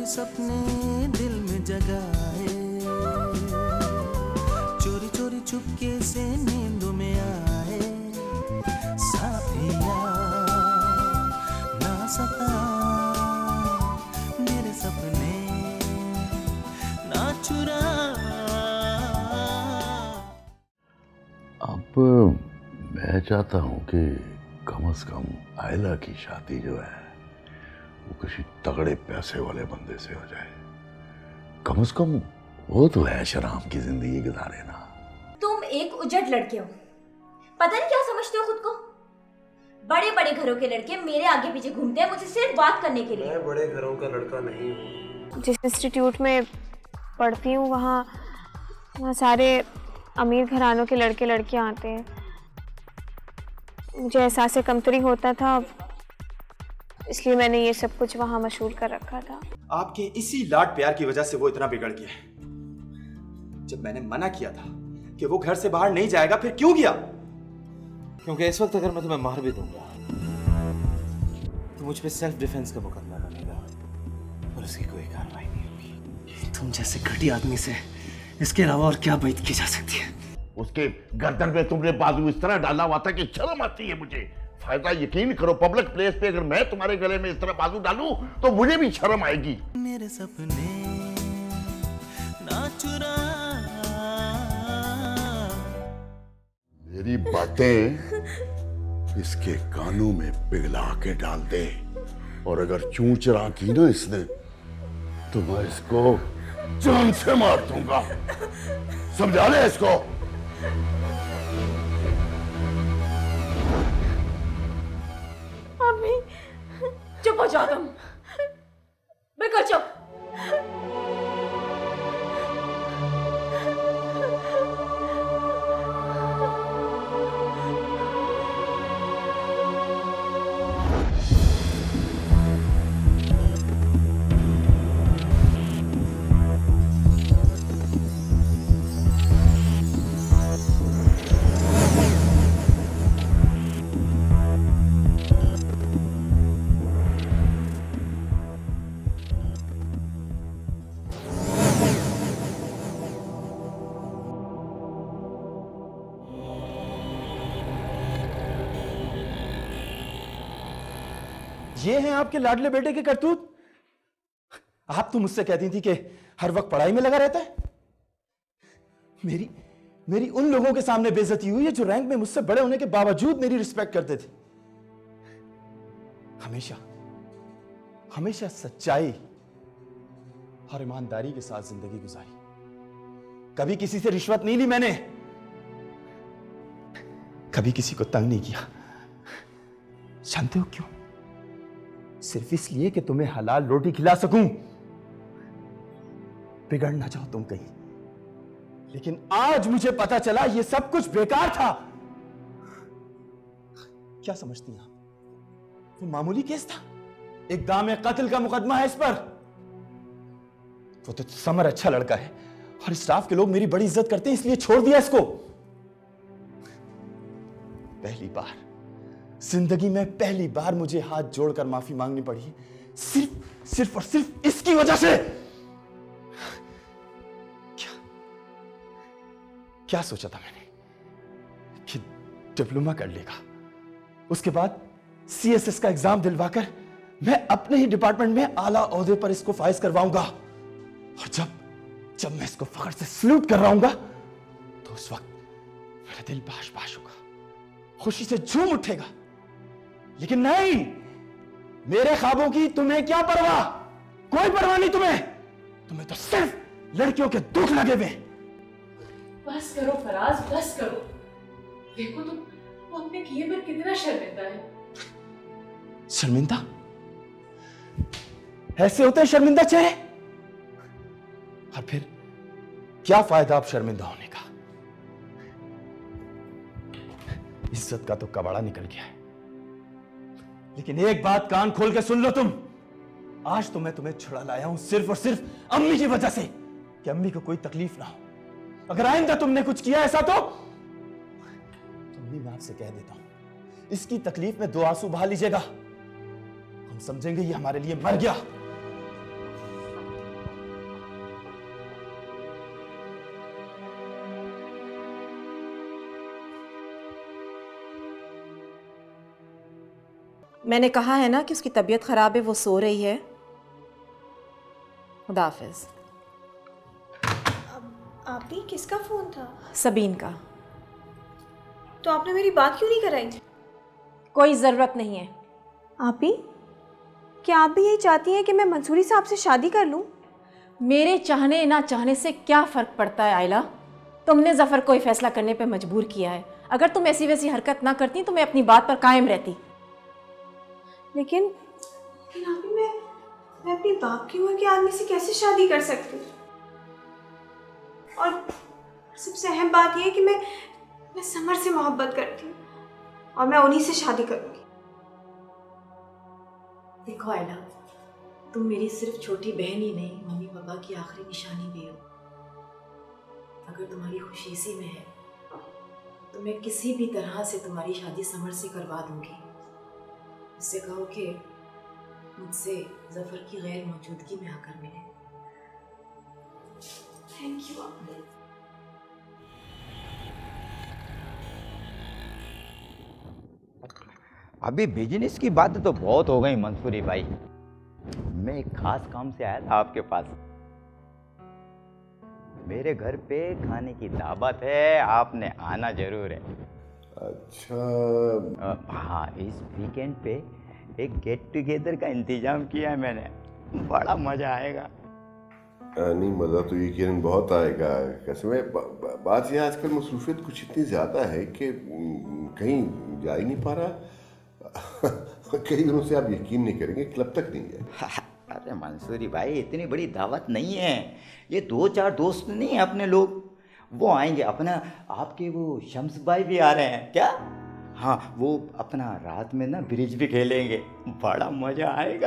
चोरी सपने दिल में जगाए, चोरी चोरी चुपके से नींदों में आए, साथिया ना सता मेरे सपने ना चुरा। अब मैं चाहता हूं कि कम से कम आयला की शादी जो है वो किसी तगड़े पैसे वाले बंदे से हो जाए। कम से कम वो तो ऐश आराम की जिंदगी गुजारे ना। तुम एक उजड़ लड़के हो, पता नहीं क्या समझते हो खुद को। बड़े बड़े घरों के लड़के मेरे आगे पीछे घूमते हैं मुझसे सिर्फ बात करने के लिए। मैं बड़े घरों का लड़का नहीं हूँ। जिस इंस्टीट्यूट में पढ़ती हूँ वहाँ सारे अमीर घरानों के लड़के लड़कियाँ आते हैं। मुझे एहसास कमतरी होता था, इसलिए मैंने ये सब कुछ वहाँ मशहूर कर रखा था। आपके इसी लाड प्यार की वजह से वो इतना बिगड़ गया है। जब मैंने मना किया था कि वो घर से बाहर नहीं जाएगा, फिर क्यों गया? क्योंकि इस वक्त अगर मैं तुम्हें मार भी दूंगा तो मुझ पे सेल्फ डिफेंस का मुकदमा बनेगा और उसकी कोई कार्रवाई नहीं होगी। तुम जैसे घटी आदमी से इसके अलावा और क्या बात की जा सकती है? उसके गर्दन पे तुमने बाजू इस तरह डाला हुआ था कि शर्म आती है मुझे। फायदा यकीन करो, पब्लिक प्लेस पे अगर मैं तुम्हारे गले में इस तरह बाजू डालूं तो मुझे भी शर्म आएगी। मेरे सपने ना चुरा। मेरी बातें इसके कानों में पिघला के डाल दे, और अगर चूं चरा की ना इसने तो मैं इसको जान से मार दूंगा। समझा ले इसको। अम्मी चुप हो जाओ तुम, बिल्कुल चुप। ये हैं आपके लाडले बेटे के करतूत। आप तो मुझसे कहती थी कि हर वक्त पढ़ाई में लगा रहता है। मेरी उन लोगों के सामने बेइज्जती हुई है जो रैंक में मुझसे बड़े होने के बावजूद मेरी रिस्पेक्ट करते थे। हमेशा हमेशा सच्चाई और ईमानदारी के साथ जिंदगी गुजारी। कभी किसी से रिश्वत नहीं ली मैंने, कभी किसी को तंग नहीं किया। जानते हो क्यों? सिर्फ इसलिए कि तुम्हें हलाल रोटी खिला सकूं, बिगड़ ना जाओ तुम कहीं। लेकिन आज मुझे पता चला ये सब कुछ बेकार था। क्या समझती हैं आप? वो मामूली केस था, इक़दाम कत्ल का मुकदमा है इस पर। वो तो समर अच्छा लड़का है और स्टाफ के लोग मेरी बड़ी इज्जत करते हैं, इसलिए छोड़ दिया इसको। पहली बार जिंदगी में पहली बार मुझे हाथ जोड़कर माफी मांगनी पड़ी है, सिर्फ और सिर्फ इसकी वजह से। क्या सोचा था मैंने कि डिप्लोमा कर लेगा, उसके बाद सीएसएस का एग्जाम दिलवाकर मैं अपने ही डिपार्टमेंट में आला ओहदे पर इसको फाइज करवाऊंगा, और जब मैं इसको फख्र से सल्यूट कर रहा हूंगा तो उस वक्त मेरा दिल बाश बाश होगा, खुशी से झूम उठेगा। लेकिन नहीं, मेरे ख्वाबों की तुम्हें क्या परवाह? कोई परवाह नहीं तुम्हें तो सिर्फ लड़कियों के दुख लगे हुए। बस करो फराज, बस करो। देखो तुम वो अपने किए पर कितना शर्मिंदा है। शर्मिंदा? ऐसे होते हैं शर्मिंदा चेहरे? और फिर क्या फायदा आप शर्मिंदा होने का? इज्जत का तो कबाड़ा निकल गया है। लेकिन एक बात कान खोल के सुन लो तुम, आज तो मैं तुम्हें छुड़ा लाया हूं सिर्फ और सिर्फ अम्मी की वजह से, कि अम्मी को कोई तकलीफ ना हो। अगर आइंदा तुमने कुछ किया ऐसा तो अम्मी, मैं आपसे कह देता हूं, इसकी तकलीफ में 2 आंसू बहा लीजिएगा, हम समझेंगे ये हमारे लिए मर गया। मैंने कहा है ना कि उसकी तबीयत खराब है, वो सो रही है। खुदा हाफिज। आप ही किसका फ़ोन था? सबीन का। तो आपने मेरी बात क्यों नहीं कराई? कोई ज़रूरत नहीं है। आप ही, क्या आप भी यही चाहती हैं कि मैं मंसूरी साहब से शादी कर लूं? मेरे चाहने ना चाहने से क्या फ़र्क पड़ता है आयला? तुमने ज़फ़र को फैसला करने पे मजबूर किया है। अगर तुम ऐसी वैसी हरकत ना करती तो मैं अपनी बात पर कायम रहती। लेकिन आप ही, मैं अपनी बाप की उम्र के आदमी से कैसे शादी कर सकती हूँ? और सबसे अहम बात यह है कि मैं समर से मोहब्बत करती हूँ और मैं उन्हीं से शादी करूँगी। देखो आयला, तुम मेरी सिर्फ छोटी बहन ही नहीं, मम्मी पापा की आखिरी निशानी भी हो। अगर तुम्हारी खुशी इसी में है तो मैं किसी भी तरह से तुम्हारी शादी समर से करवा दूंगी। उससे कहो कि मुझसे ज़फ़र की गैर मौजूदगी में आकर मिले। थैंक यू आप। अभी बिजनेस की बात तो बहुत हो गई मंसूरी भाई। मैं एक खास काम से आया था आपके पास। मेरे घर पे खाने की दावत है, आपने आना जरूर है। अच्छा। हाँ, इस वीकेंड पे एक गेट टुगेदर का इंतजाम किया है मैंने, बड़ा मजा आएगा। नहीं, मज़ा तो यकीनन बहुत आएगा। कैसे में बात यह आजकल मसरूफियत कुछ इतनी ज़्यादा है कि कहीं जा ही नहीं पा रहा। कई दिनों से आप यकीन नहीं करेंगे, क्लब तक नहीं है। अरे मंसूरी भाई, इतनी बड़ी दावत नहीं है। ये 2-4 दोस्त नहीं है अपने लोग, वो आएंगे। अपना आपके वो शम्स भाई भी आ रहे हैं क्या? हाँ, वो अपना रात में ना ब्रिज भी खेलेंगे, बड़ा मजा आएगा।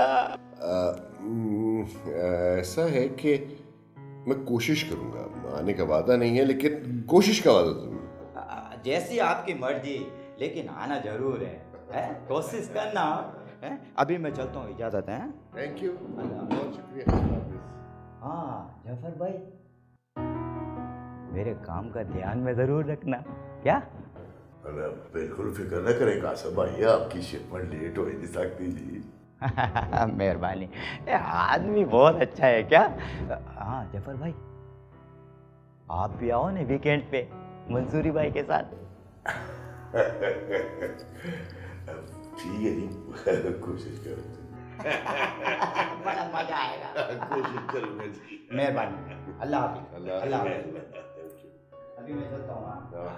ऐसा है कि मैं कोशिश करूंगा। आने का वादा नहीं है, लेकिन कोशिश का वादा जरूर। जैसी आपकी मर्जी, लेकिन आना जरूर है? कोशिश करना है। अभी मैं चलता हूँ, इजाजत है। थैंक यू, बहुत शुक्रिया। हाँ जफर भाई, मेरे काम का ध्यान में जरूर रखना क्या? अरे बिल्कुल फिक्र न करें कासम भाई, आपकी शिपमेंट लेट हो ही नहीं सकती जी। मेहरबानी। आदमी बहुत अच्छा है क्या? हाँ जफर भाई, आप भी आओ ना वीकेंड पे मंसूरी भाई के साथ। ठीक है जी, कोशिश करूँगा। बड़ा मजा आएगा। कोशिश करूँगा जी। मेहरबानी। अल्लाह हाफिज़। अल्लाह हाफिज़। अभी मैं चलता हूँ।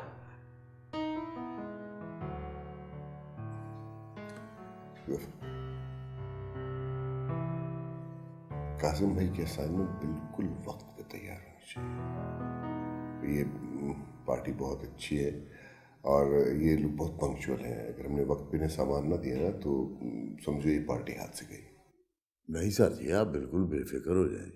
कासिम भाई की असाइनमेंट बिल्कुल वक्त पे तैयार होनी चाहिए। ये पार्टी बहुत अच्छी है और ये लोग बहुत पंक्चुअल हैं। अगर हमने वक्त पे इन्हें सामान ना दिया ना तो समझो ये पार्टी हाथ से गई। नहीं सर जी, आप बिल्कुल बेफिक्र हो जाए।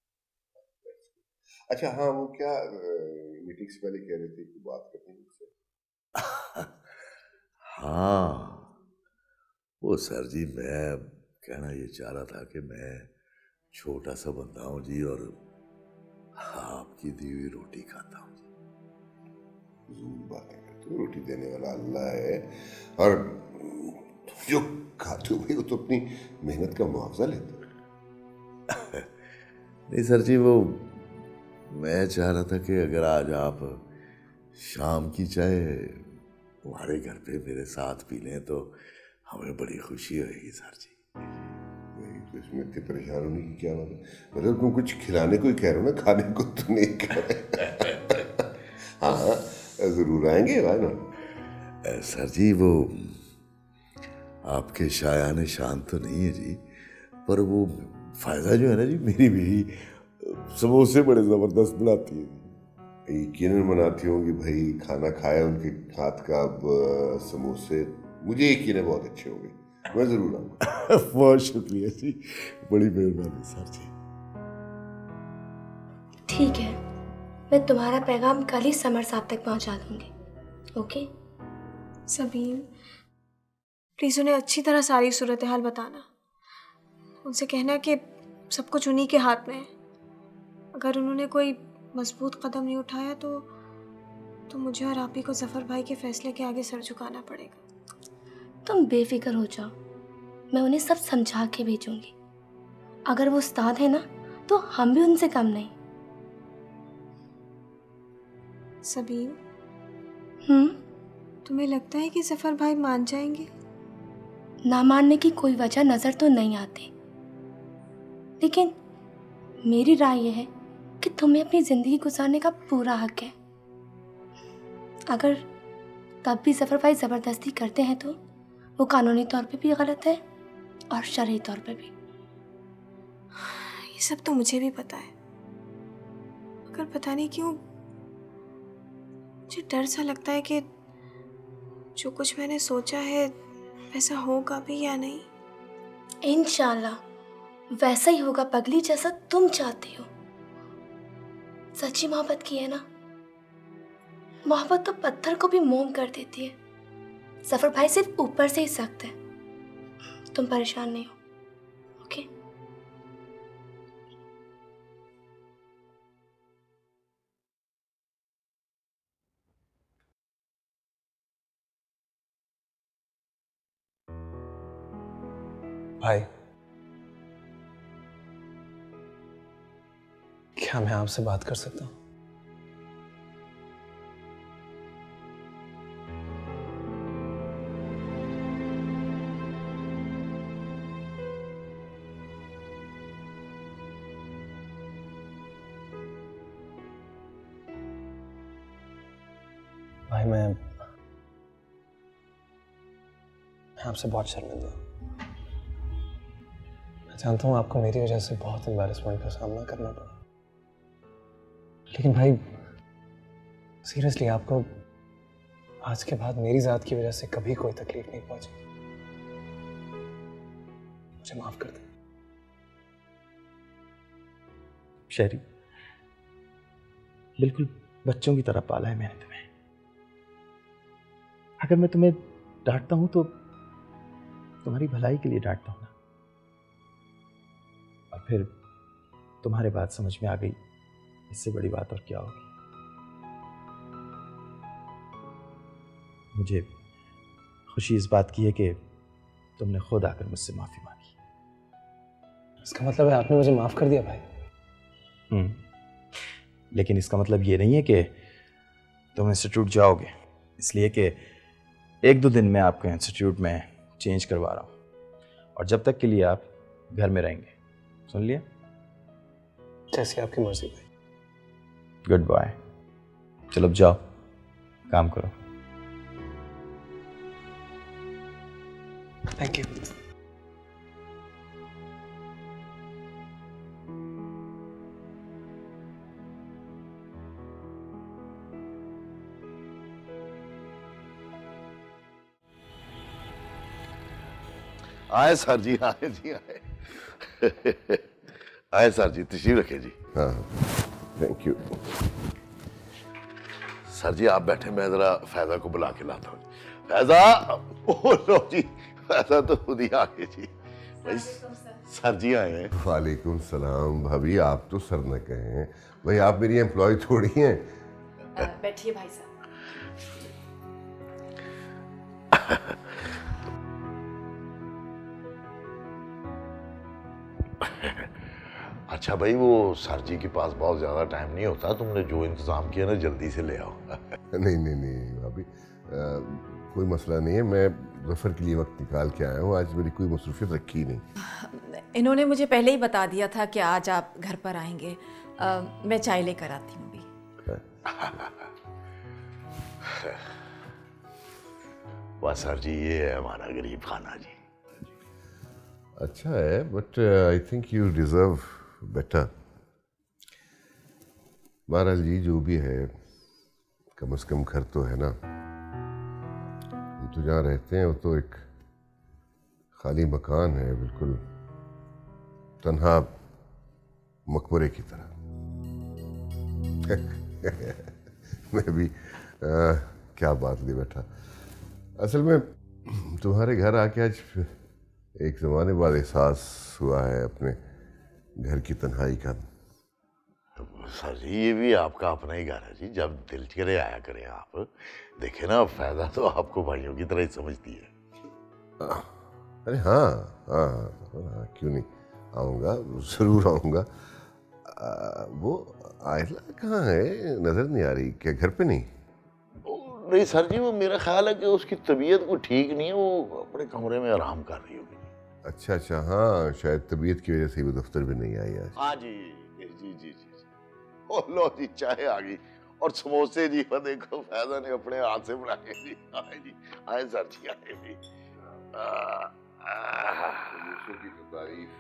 अच्छा हाँ, वो क्या मीटिंग से पहले कह रहे थे कि बात करते हैं मुझसे। हाँ वो सर जी, मैं कहना ये चाह रहा था कि मैं छोटा सा बंदा हूँ जी और आपकी दी हुई रोटी खाता हूँ जी। बातें करते हो, रोटी देने वाला अल्लाह है और जो खाते हो भाई वो तो अपनी मेहनत का मुआवजा लेते हो। नहीं सर जी, वो मैं चाह रहा था कि अगर आज आप शाम की चाय हमारे घर पे मेरे साथ पी लें तो हमें बड़ी खुशी होगी सर जी। तो इसमें इतने परेशान होने की क्या बात है? मतलब तुम कुछ खिलाने को ही कह रहे हो ना, खाने को तो नहीं कह रहे। हाँ जरूर आएंगे, भाई ना। सर जी वो आपके शायाने शान तो नहीं है जी, पर वो फायदा जो है ना जी, मेरी भी समोसे बड़े जबरदस्त बनाती है। यकीनन बनाती होंगी भाई, खाना खाया उनके हाथ का। अब समोसे मुझे यकीन है बहुत अच्छे होंगे, मैं जरूर आऊँगा। बहुत शुक्रिया जी, बड़ी मेहरबानी सर जी। ठीक है, मैं तुम्हारा पैगाम कल ही समर साहब तक पहुंचा दूंगी। ओके सबीन, प्लीज़ उन्हें अच्छी तरह सारी सूरत हाल बताना। उनसे कहना कि सब कुछ उन्हीं के हाथ में है। अगर उन्होंने कोई मजबूत कदम नहीं उठाया तो मुझे और आप ही को ज़फ़र भाई के फैसले के आगे सर झुकाना पड़ेगा। तुम बेफिक्र हो जाओ, मैं उन्हें सब समझा के भेजूंगी। अगर वो उस्ताद है ना तो हम भी उनसे कम नहीं। सबीन, तुम्हें लगता है कि जफर भाई मान जाएंगे? ना मानने की कोई वजह नजर तो नहीं आती, लेकिन मेरी राय यह है कि तुम्हें अपनी जिंदगी गुजारने का पूरा हक है। अगर तब भी जफर भाई जबरदस्ती करते हैं तो वो कानूनी तौर पे भी गलत है और शरई तौर पे भी। ये सब तो मुझे भी पता है, मगर पता नहीं क्यों मुझे डर सा लगता है कि जो कुछ मैंने सोचा है वैसा होगा भी या नहीं। इंशाल्लाह वैसा ही होगा पगली, जैसा तुम चाहती हो। सच्ची मोहब्बत की है ना, मोहब्बत तो पत्थर को भी मोम कर देती है। जफर भाई सिर्फ ऊपर से ही सख्त है, तुम परेशान नहीं हो, ओके? भाई, क्या मैं आपसे बात कर सकता हूँ? भाई, मैं आपसे बहुत शर्मिंदा हूँ। मैं जानता हूँ आपको मेरी वजह से बहुत एम्बैरेसमेंट का सामना करना पड़ा, लेकिन भाई सीरियसली आपको आज के बाद मेरी जात की वजह से कभी कोई तकलीफ नहीं पहुंची। मुझे माफ कर दे। शहरी, बिल्कुल बच्चों की तरह पाला है मैंने तुम्हें। अगर मैं तुम्हें डांटता हूं तो तुम्हारी भलाई के लिए डांटता हूं ना। और फिर तुम्हारे बात समझ में आ गई, इससे बड़ी बात और क्या होगी। मुझे खुशी इस बात की है कि तुमने खुद आकर मुझसे माफी मांगी। इसका मतलब है आपने मुझे माफ कर दिया भाई? लेकिन इसका मतलब ये नहीं है कि तुम इंस्टीट्यूट जाओगे, इसलिए कि 1-2 दिन में आपको इंस्टीट्यूट में चेंज करवा रहा हूँ, और जब तक के लिए आप घर में रहेंगे। सुन लिया? जैसी आपकी मर्जी भाई। Good bye. चलो अब जाओ, काम करो। Thank you. आए सर जी, आए जी, आए। आए सर जी, तशरीफ रखे जी। हाँ, थैंक यू। सर जी आप बैठे, मैं जरा फैजा को बुला के लाता हूँ। फैजा, ओ लो जी, फैजा तो खुद ही आ गए जी। भाई सर जी आए हैं। वालेकुम सलाम। भाभी आप तो सर न कहें, भाई आप मेरी एम्प्लॉय थोड़ी हैं। बैठिए भाई साहब। अच्छा भाई, वो सर जी के पास बहुत ज्यादा टाइम नहीं होता, तुमने जो इंतजाम किया ना जल्दी से ले आओ। नहीं नहीं नहीं भाभी, कोई मसला नहीं है। मैं जफर के लिए वक्त निकाल के आया हूँ, आज मेरी कोई मसरूफियत रखी नहीं। इन्होंने मुझे पहले ही बता दिया था कि आज आप घर पर आएंगे। मैं चाय लेकर आती हूँ भी। वाह सर जी, ये है हमारा गरीब खाना जी। अच्छा है, but I think you deserve better. बहरहाल जी, जो भी है, कम से कम घर तो है ना। हम तो जहाँ रहते हैं वो तो एक खाली मकान है, बिल्कुल तन्हा मकबरे की तरह। मैं भी क्या बात ले बैठा। असल में तुम्हारे घर आके आज एक ज़माने बाद एहसास हुआ है अपने घर की तन्हाई का। सर जी ये भी आपका अपना ही घर है जी, जब दिल करे आया करें आप। देखे ना, फैदा तो आपको भाइयों की तरह ही समझती है। अरे हाँ हाँ हाँ, क्यों नहीं, आऊँगा, ज़रूर आऊँगा। वो आयला कहाँ है, नज़र नहीं आ रही, क्या घर पे नहीं? नहीं सर जी, वो मेरा ख्याल है कि उसकी तबीयत को ठीक नहीं है, वो अपने कमरे में आराम कर रही होगी। अच्छा अच्छा, हाँ शायद तबीयत की वजह से वो दफ्तर भी नहीं आई आज। हाँ जी जी जी जी जी। ओ लो जी, चाय आ गई और समोसे जी, वो देखो फैजा ने अपने हाथ से बनाए जी। आए जी, आए सर जी, आए जी। समोसों की तो तारीफ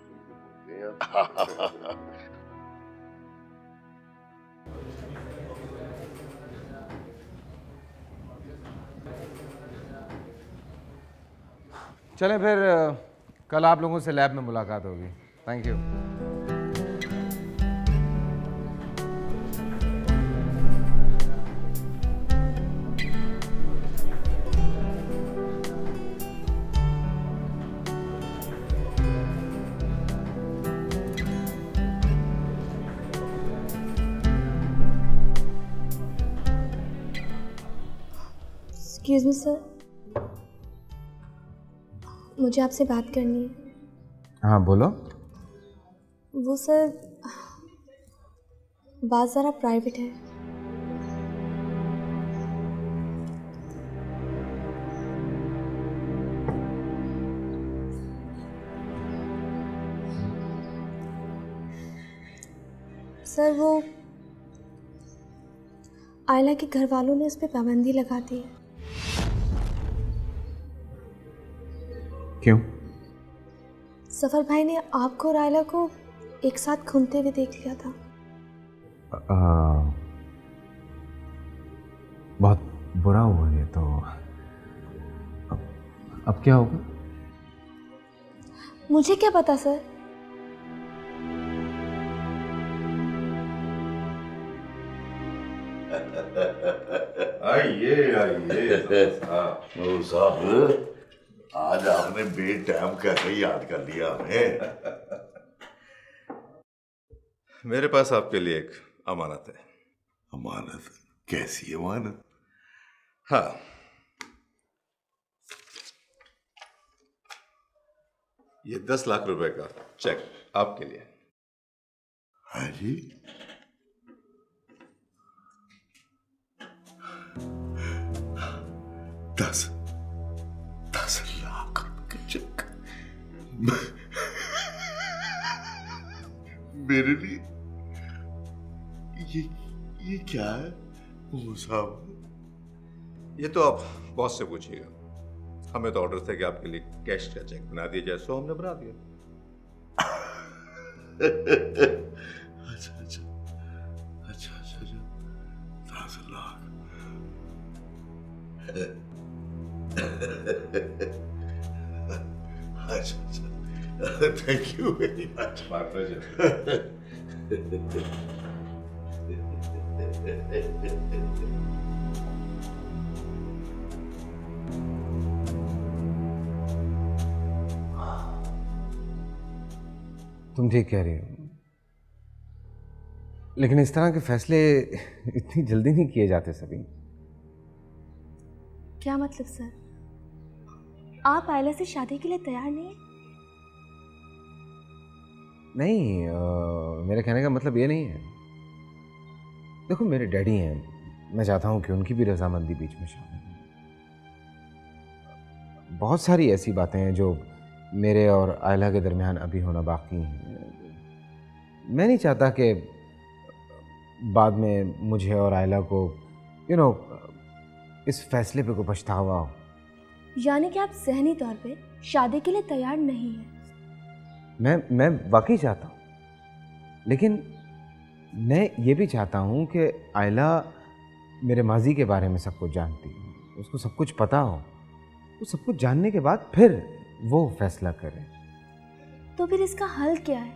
चलें फिर, कल आप लोगों से लैब में मुलाकात होगी। Thank you. Excuse me sir, मुझे आपसे बात करनी है। हाँ बोलो। वो सर, बात ज़रा प्राइवेट है। सर, वो आयला के घर वालों ने उस पर पाबंदी लगा दी है। क्यों? सफर भाई ने आपको और आयला को एक साथ घूमते हुए देख लिया था। बहुत बुरा हुआ ये तो। अब क्या होगा? मुझे क्या पता सर। आइए आइए साहब, आज आपने बेटाइम कैसे याद कर लिया हमें? मेरे पास आपके लिए एक अमानत है। अमानत? कैसी अमानत? हाँ, ये 10 लाख रुपए का चेक आपके लिए। हाँ जी, दस लाख का चेक मेरे लिए? ये क्या है वो साहब? ये तो आप बॉस से पूछिएगा। हमें तो ऑर्डर था कि आपके लिए कैश का चेक बना दिया जाए, सो हमने बना दिया। अच्छा अच्छा अच्छा अच्छा, 10 लाख। अच्छा अच्छा, thank you very much. My pleasure. तुम ठीक कह रही हो, लेकिन इस तरह के फैसले इतनी जल्दी नहीं किए जाते सभी। क्या मतलब सर? आप आयला से शादी के लिए तैयार नहीं हैं? नहीं, मेरे कहने का मतलब ये नहीं है। देखो, मेरे डैडी हैं, मैं चाहता हूँ कि उनकी भी रजामंदी बीच में शामिल हो। बहुत सारी ऐसी बातें हैं जो मेरे और आयला के दरमियान अभी होना बाकी हैं। मैं नहीं चाहता कि बाद में मुझे और आयला को इस फैसले पे कोई पछतावा हो। यानी कि आप ज़हनी तौर पे शादी के लिए तैयार नहीं हैं? मैं वाकई चाहता हूँ, लेकिन मैं ये भी चाहता हूँ कि आयला मेरे माजी के बारे में सब कुछ जानती हो, उसको सब कुछ पता हो। वो सब कुछ जानने के बाद फिर वो फैसला करे। तो फिर इसका हल क्या है?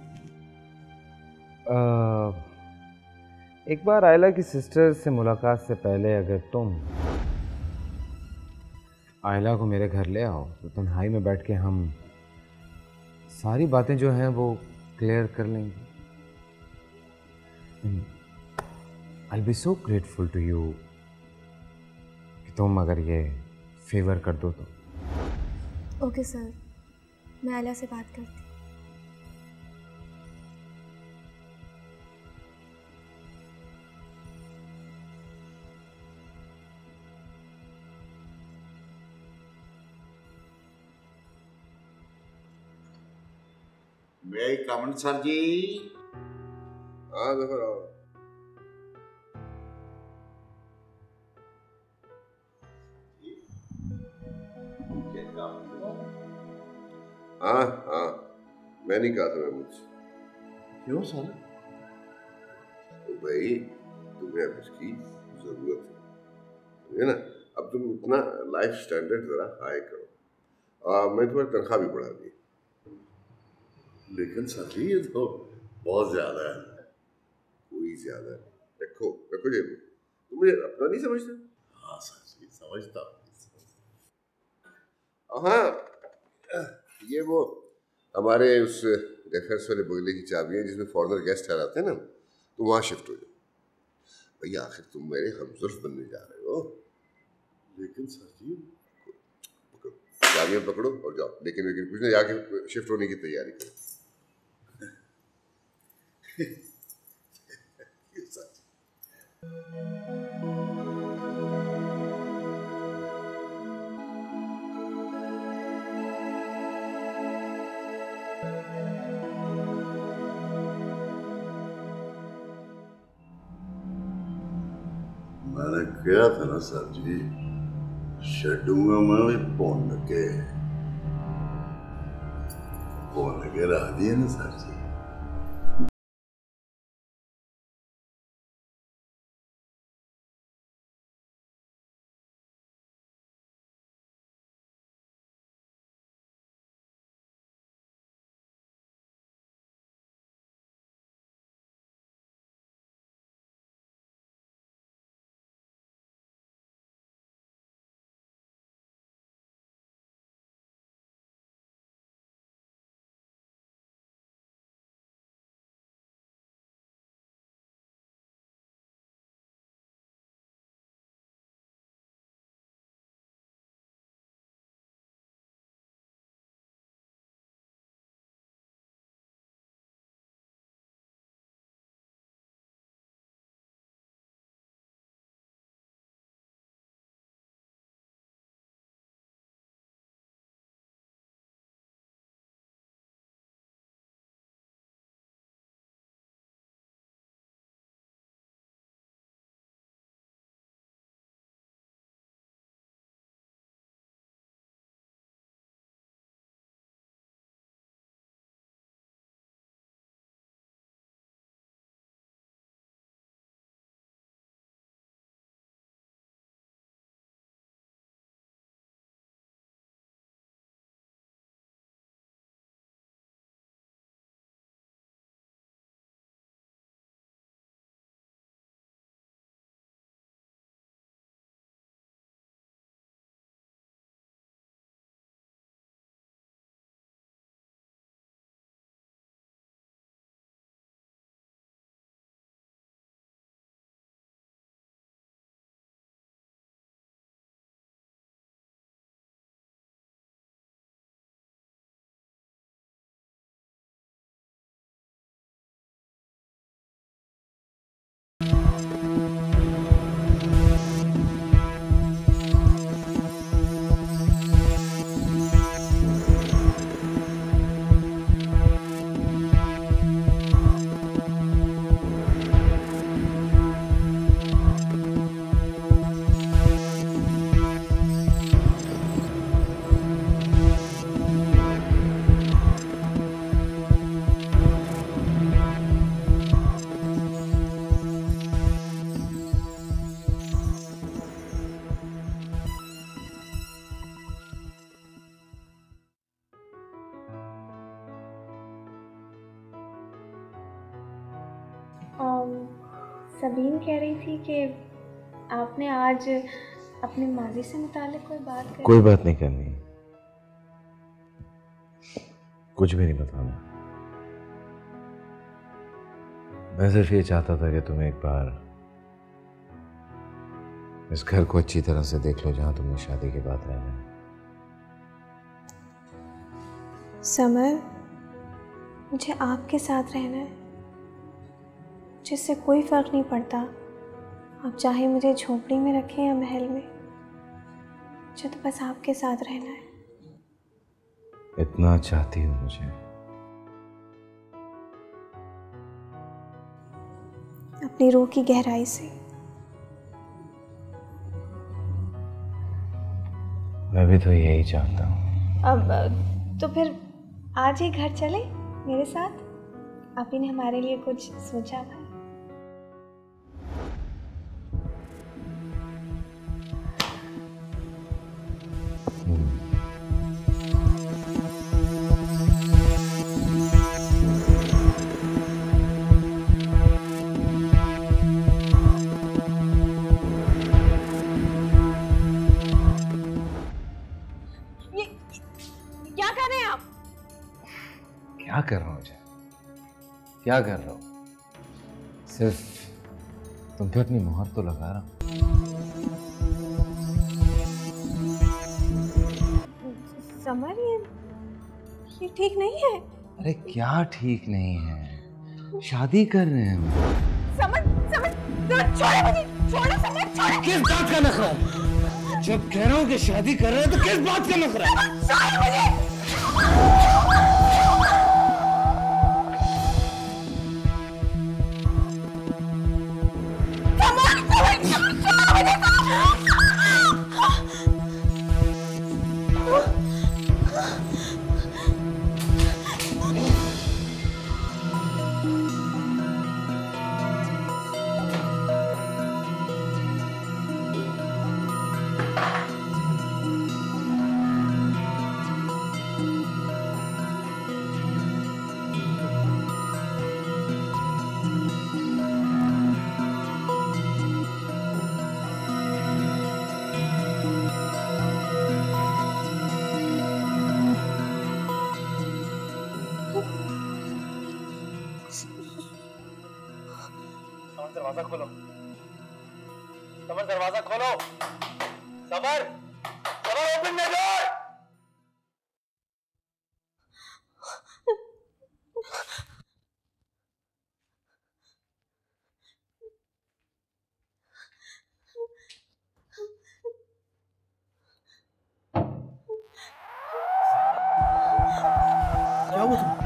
एक बार आयला की सिस्टर से मुलाकात से पहले अगर तुम आयला को मेरे घर ले आओ तो तन्हाई में बैठ के हम सारी बातें जो हैं वो क्लियर कर लेंगे। I'll be so grateful to you कि तुम अगर ये फेवर कर दो तो। ओके सर, मैं आयला से बात करती। मैं कमन सर जी। हाँ जफर आओ। हाँ हाँ, मैं नहीं कहा था मैं मुझसे। क्यों सर? तो भाई तुम्हें अब इसकी जरूरत है ना। अब तुम अपना लाइफ स्टैंडर्ड जरा हाई करो। मैं तुम्हारी तनख्वाह भी बढ़ा दी। लेकिन सर जी ये तो बहुत ज्यादा है। कोई ज्यादा नहीं। रखो रखो जेब में। तुम मुझे अपना नहीं समझते? हाँ सर जी समझता हूँ। हाँ, ये वो हमारे उस रेफरेंस वाले बंगले की चाबियां जिसमें फॉरेनर गेस्ट ठहराते हैं ना, तो वहाँ शिफ्ट हो जाओ। भैया आखिर तुम मेरे हमसुल्फ बनने जा रहे हो। लेकिन सर जी पकड़ो, चाबियां पकड़ो और जाओ। लेकिन कुछ नहीं, जाके शिफ्ट होने की तैयारी करो। मैंने कहा था ना सर जी, छूंगा मैं भी भुन के रख दिए ना सर जी। सबीन कह रही थी कि आपने आज अपने माजी से मुतालिक कोई बात करी? कोई बात नहीं करनी, कुछ भी नहीं बताना। मैं सिर्फ ये चाहता था कि तुम एक बार इस घर को अच्छी तरह से देख लो जहां तुमने शादी के बाद रहना है। समर, मुझे आपके साथ रहना है। जिससे कोई फ़र्क नहीं पड़ता आप चाहे मुझे झोपड़ी में रखें या महल में, मुझे तो बस आपके साथ रहना है। इतना चाहती हो मुझे? अपनी रूह की गहराई से। मैं भी तो यही चाहता हूँ। अब तो फिर आज ही घर चले मेरे साथ? आपी ने हमारे लिए कुछ सोचा था? क्या कर रहे हैं आप? क्या कर रहा हूँ? क्या कर रहा हूँ? सिर्फ तुम पे अपनी मोहर तो लगा रहा हूँ। समर, ये ठीक नहीं है। अरे क्या ठीक नहीं है? शादी कर रहे हैं हम। समर, छोड़ो मुझे, छोड़ो समर, छोड़ो। किस बात का नखरा है? जब कह रहा हूँ कि शादी कर रहे हैं तो किस बात का नखरा है? छोड़ो मुझे। दरवाजा खोलो। समर, दरवाजा खोलो। Samar, open the door. क्या हुआ तुम?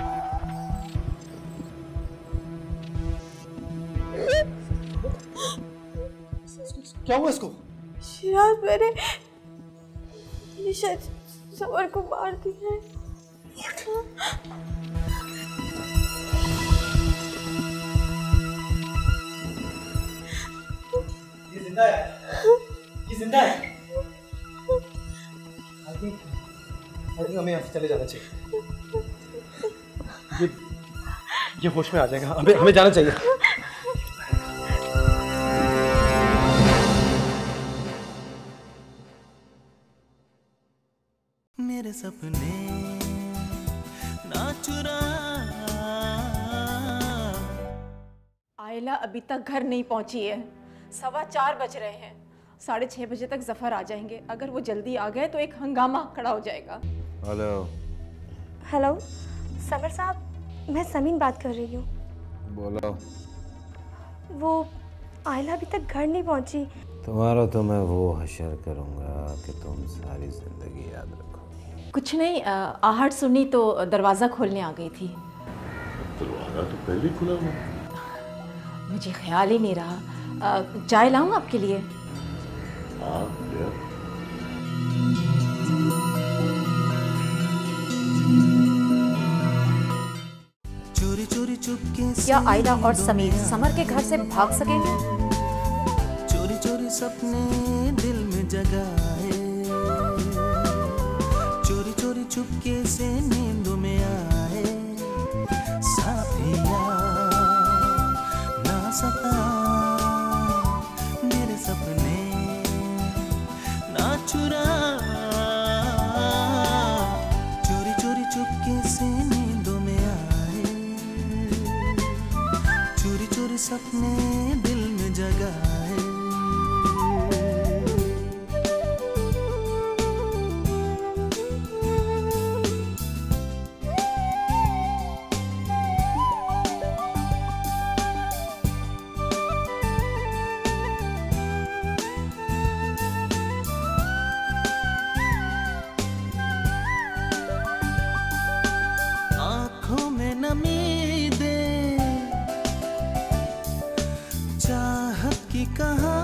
क्या हुआ इसको? शिराज, मैंने शायद समर को मार दिया है। ये जिंदा है। ये जिंदा है। आई थिंक हमें यहाँ से चले जाना चाहिए। ये होश में आ जाएगा। हमें जाना चाहिए। मेरे सपने ना चुरा। आयला अभी तक घर नहीं पहुंची है। 4:15 बज रहे हैं। 6:30 बजे तक जफर आ जाएंगे। अगर वो जल्दी आ गए तो एक हंगामा खड़ा हो जाएगा। हेलो समर साहब, मैं समीन बात कर रही हूँ। बोलो। वो आयला अभी तक घर नहीं पहुंची। तुम्हारा तो मैं वो हशर करूँगा कि तुम सारी जिंदगी याद रखो। कुछ नहीं, आहट सुनी तो दरवाज़ा खोलने आ गई थी। दरवाजा तो पहले ही खुला हुआ। मुझे ख्याल ही नहीं रहा। चाय लाऊं आपके लिए? हाँ यार। चोरी चोरी चुपके से क्या आयला और समीर समर के घर से भाग सकेंगे? चोरी चोरी सपने दिल में जगाए, चोरी चोरी चुपके से नींदों में आए। साथिया ना सता मेरे सपने ना चुरा। चोरी चोरी चुपके से नींदों में आए, चोरी चोरी सपने दिल में जगाए। कहानी